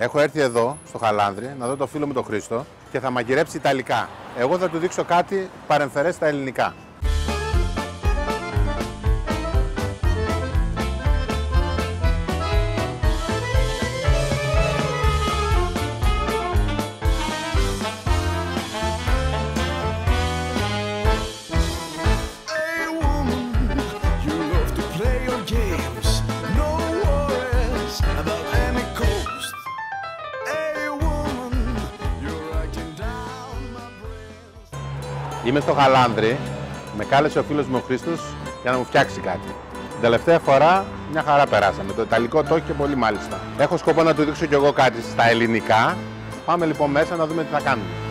Έχω έρθει εδώ, στο Χαλάνδρι, να δω το φίλο μου τον Χρήστο και θα μαγειρέψει ιταλικά. Εγώ θα του δείξω κάτι παρεμφερές στα ελληνικά. Είμαι στο Χαλάνδρι, με κάλεσε ο φίλος μου ο Χρήστος για να μου φτιάξει κάτι. Την τελευταία φορά μια χαρά περάσαμε, το ιταλικό το έχει και πολύ μάλιστα. Έχω σκοπό να του δείξω κι εγώ κάτι στα ελληνικά. Πάμε λοιπόν μέσα να δούμε τι θα κάνουμε.